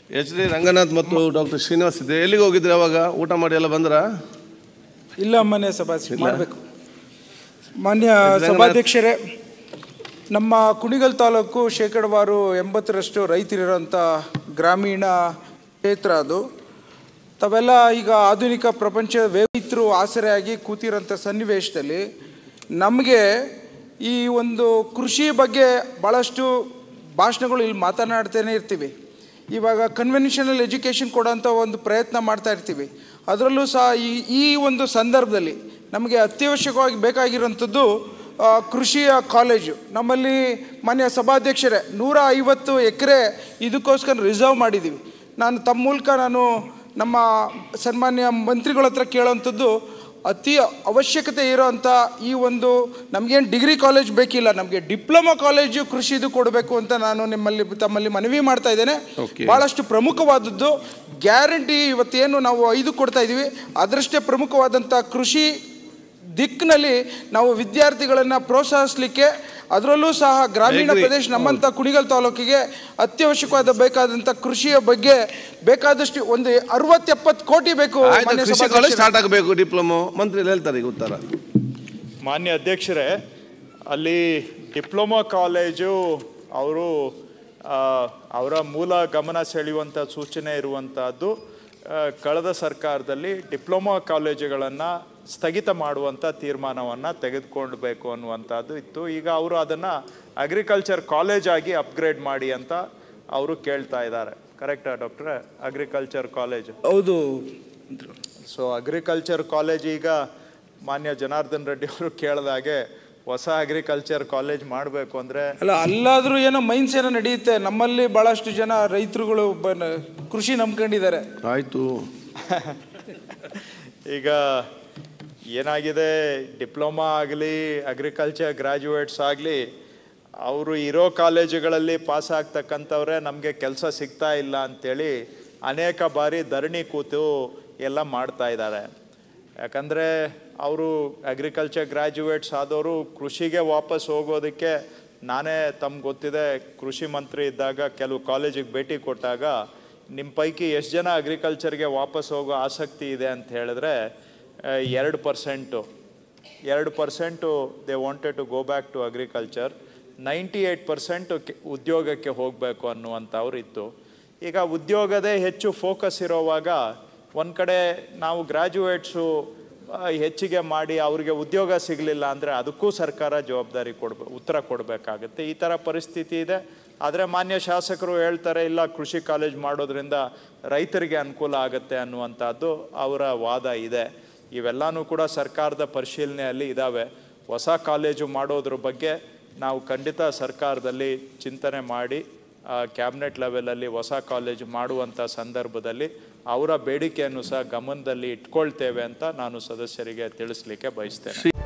H D Ranganath ಮತ್ತು doctor Srinivas ಇದೆ. ಎಲ್ಲಿಗೆ ಹೋಗಿದ್ರೆ ಅವಾಗ? ಊಟ ಮಾಡಿ ಎಲ್ಲ ಬಂದ್ರಾ? ಇಲ್ಲ, ಮಾನ್ಯ ಮಾಡಬೇಕು. ಮಾನ್ಯ ಸಭಾಧ್ಯಕ್ಷರೇ, ನಮ್ಮ ಕುಣಿಗಲ್ ತಾಲೂಕು ಶೇಕಡವಾರು 80ರಷ್ಟು ರೈತರಿರೋಂಥ ಗ್ರಾಮೀಣ ಕ್ಷೇತ್ರ. ಅದು ತಾವೆಲ್ಲ ಈಗ ಆಧುನಿಕ ಪ್ರಪಂಚ ರೈತರು ಆಸರೆಯಾಗಿ ಕೂತಿರೋಂಥ ಸನ್ನಿವೇಶದಲ್ಲಿ ನಮಗೆ ಈ ಒಂದು ಕೃಷಿ ಬಗ್ಗೆ ಭಾಳಷ್ಟು ಭಾಷಣಗಳು ಇಲ್ಲಿ ಮಾತನಾಡ್ತಾನೆ ಇರ್ತೀವಿ. ಇವಾಗ ಕನ್ವೆನ್ಷನಲ್ ಎಜುಕೇಷನ್ ಕೊಡೋಂಥ ಒಂದು ಪ್ರಯತ್ನ ಮಾಡ್ತಾ ಇರ್ತೀವಿ. ಅದರಲ್ಲೂ ಸಹ ಈ ಒಂದು ಸಂದರ್ಭದಲ್ಲಿ ನಮಗೆ ಅತ್ಯವಶ್ಯಕವಾಗಿ ಬೇಕಾಗಿರೋಂಥದ್ದು ಕೃಷಿಯ ಕಾಲೇಜು. ನಮ್ಮಲ್ಲಿ ಮಾನ್ಯ ಸಭಾಧ್ಯಕ್ಷರೇ 150 ಎಕರೆ ಇದಕ್ಕೋಸ್ಕರ ರಿಸರ್ವ್ ಮಾಡಿದ್ದೀವಿ. ನಾನು ತಮ್ಮ ಮೂಲಕ ನಮ್ಮ ಸನ್ಮಾನ್ಯ ಮಂತ್ರಿಗಳ ಹತ್ರ ಕೇಳೋವಂಥದ್ದು, ಅತಿ ಅವಶ್ಯಕತೆ ಇರೋವಂಥ ಈ ಒಂದು ನಮಗೇನು ಡಿಗ್ರಿ ಕಾಲೇಜ್ ಬೇಕಿಲ್ಲ, ನಮಗೆ ಡಿಪ್ಲೊಮಾ ಕಾಲೇಜು ಕೃಷಿದು ಕೊಡಬೇಕು ಅಂತ ನಾನು ತಮ್ಮಲ್ಲಿ ಮನವಿ ಮಾಡ್ತಾ ಇದ್ದೇನೆ. ಭಾಳಷ್ಟು ಪ್ರಮುಖವಾದದ್ದು ಗ್ಯಾರಂಟಿ ಇವತ್ತೇನು ನಾವು 5 ಕೊಡ್ತಾ ಇದ್ದೀವಿ, ಅದರಷ್ಟೇ ಪ್ರಮುಖವಾದಂಥ ಕೃಷಿ ದಿಕ್ಕಿನಲ್ಲಿ ನಾವು ವಿದ್ಯಾರ್ಥಿಗಳನ್ನು ಪ್ರೋತ್ಸಾಹಿಸಲಿಕ್ಕೆ, ಅದರಲ್ಲೂ ಸಹ ಗ್ರಾಮೀಣ ಪ್ರದೇಶ ನಮ್ಮಂಥ ಕುಣಿಗಲ್ ತಾಲೂಕಿಗೆ ಅತ್ಯವಶ್ಯಕವಾದ ಬೇಕಾದಂಥ ಕೃಷಿಯ ಬಗ್ಗೆ ಬೇಕಾದಷ್ಟು ಒಂದು 60-70 ಕೋಟಿ ಬೇಕು. ಸ್ಟಾರ್ಟ್ ಆಗಬೇಕು ಡಿಪ್ಲೊಮೊ. ಮಂತ್ರಿ ಹೇಳ್ತಾರೆ ಈಗ ಉತ್ತರ. ಮಾನ್ಯ ಅಧ್ಯಕ್ಷರೇ, ಅಲ್ಲಿ ಡಿಪ್ಲೊಮಾ ಕಾಲೇಜು ಅವರ ಮೂಲ ಗಮನ ಸೆಳೆಯುವಂಥ ಸೂಚನೆ ಇರುವಂಥದ್ದು, ಕಳೆದ ಸರ್ಕಾರದಲ್ಲಿ ಡಿಪ್ಲೊಮಾ ಕಾಲೇಜುಗಳನ್ನು ಸ್ಥಗಿತ ಮಾಡುವಂಥ ತೀರ್ಮಾನವನ್ನು ತೆಗೆದುಕೊಳ್ಬೇಕು ಅನ್ನುವಂಥದ್ದು ಇತ್ತು. ಈಗ ಅವರು ಅದನ್ನು ಅಗ್ರಿಕಲ್ಚರ್ ಕಾಲೇಜ್ ಆಗಿ ಅಪ್ಗ್ರೇಡ್ ಮಾಡಿ ಅಂತ ಅವರು ಕೇಳ್ತಾ ಇದ್ದಾರೆ. ಕರೆಕ್ಟಾ ಡಾಕ್ಟ್ರೆ? ಅಗ್ರಿಕಲ್ಚರ್ ಕಾಲೇಜ್ ಹೌದು. ಸೊ ಅಗ್ರಿಕಲ್ಚರ್ ಕಾಲೇಜ್ ಈಗ ಮಾನ್ಯ ಜನಾರ್ದನ್ ರೆಡ್ಡಿ ಅವರು ಕೇಳಿದಾಗೆ ಹೊಸ ಅಗ್ರಿಕಲ್ಚರ್ ಕಾಲೇಜ್ ಮಾಡಬೇಕು ಅಂದರೆ ಅಲ್ಲಾದರೂ ಏನೋ ಮೈನ್ಸ್ ಏನೋ ನಡೆಯುತ್ತೆ. ನಮ್ಮಲ್ಲಿ ಭಾಳಷ್ಟು ಜನ ರೈತರುಗಳು ಕೃಷಿ ನಂಬ್ಕೊಂಡಿದ್ದಾರೆ. ಆಯಿತು. ಈಗ ಏನಾಗಿದೆ, ಡಿಪ್ಲೊಮಾ ಆಗಲಿ ಅಗ್ರಿಕಲ್ಚರ್ ಗ್ರ್ಯಾಜುಯೇಟ್ಸ್ ಆಗಲಿ ಅವರು ಇರೋ ಕಾಲೇಜುಗಳಲ್ಲಿ ಪಾಸ್ ಆಗ್ತಕ್ಕಂಥವ್ರೆ ನಮಗೆ ಕೆಲಸ ಸಿಗ್ತಾ ಇಲ್ಲ ಅಂಥೇಳಿ ಅನೇಕ ಬಾರಿ ಧರಣಿ ಕೂತು ಎಲ್ಲ ಮಾಡ್ತಾ ಇದ್ದಾರೆ. ಯಾಕಂದರೆ ಅವರು ಅಗ್ರಿಕಲ್ಚರ್ ಗ್ರ್ಯಾಜುಯೇಟ್ಸ್ ಆದವರು ಕೃಷಿಗೆ ವಾಪಸ್ ಹೋಗೋದಕ್ಕೆ, ನಾನೇ ತಮ್ಗೆ ಗೊತ್ತಿದೆ, ಕೃಷಿ ಮಂತ್ರಿ ಇದ್ದಾಗ ಕೆಲವು ಕಾಲೇಜಿಗೆ ಭೇಟಿ ಕೊಟ್ಟಾಗ ನಿಮ್ಮ ಪೈಕಿ ಎಷ್ಟು ಜನ ಅಗ್ರಿಕಲ್ಚರ್ಗೆ ವಾಪಸ್ ಹೋಗೋ ಆಸಕ್ತಿ ಇದೆ ಅಂತ ಹೇಳಿದ್ರೆ 2% they wanted to go back to agriculture. 98% ಉದ್ಯೋಗಕ್ಕೆ ಹೋಗಬೇಕು ಅನ್ನುವಂಥವ್ರು ಇತ್ತು. ಈಗ ಉದ್ಯೋಗದೇ ಹೆಚ್ಚು ಫೋಕಸ್ ಇರೋವಾಗ ಒಂದು ಕಡೆ ನಾವು ಗ್ರ್ಯಾಜುಯೇಟ್ಸು ಹೆಚ್ಚಿಗೆ ಮಾಡಿ ಅವ್ರಿಗೆ ಉದ್ಯೋಗ ಸಿಗಲಿಲ್ಲ ಅಂದರೆ ಅದಕ್ಕೂ ಸರ್ಕಾರ ಜವಾಬ್ದಾರಿ ಉತ್ತರ ಕೊಡಬೇಕಾಗುತ್ತೆ. ಈ ಥರ ಪರಿಸ್ಥಿತಿ ಇದೆ. ಆದರೆ ಮಾನ್ಯ ಶಾಸಕರು ಹೇಳ್ತಾರೆ, ಇಲ್ಲ ಕೃಷಿ ಕಾಲೇಜ್ ಮಾಡೋದ್ರಿಂದ ರೈತರಿಗೆ ಅನುಕೂಲ ಆಗುತ್ತೆ ಅನ್ನುವಂಥದ್ದು ಅವರ ವಾದ ಇದೆ. ಇವೆಲ್ಲನೂ ಕೂಡ ಸರ್ಕಾರದ ಪರಿಶೀಲನೆಯಲ್ಲಿ ಇದ್ದಾವೆ. ಹೊಸ ಕಾಲೇಜು ಮಾಡೋದ್ರ ಬಗ್ಗೆ ನಾವು ಖಂಡಿತ ಸರ್ಕಾರದಲ್ಲಿ ಚಿಂತನೆ ಮಾಡಿ ಕ್ಯಾಬಿನೆಟ್ ಲೆವೆಲಲ್ಲಿ ಹೊಸ ಕಾಲೇಜು ಮಾಡುವಂಥ ಸಂದರ್ಭದಲ್ಲಿ ಅವರ ಬೇಡಿಕೆಯನ್ನು ಸಹ ಗಮನದಲ್ಲಿ ಇಟ್ಕೊಳ್ತೇವೆ ಅಂತ ನಾನು ಸದಸ್ಯರಿಗೆ ತಿಳಿಸ್ಲಿಕ್ಕೆ ಬಯಸ್ತೇನೆ.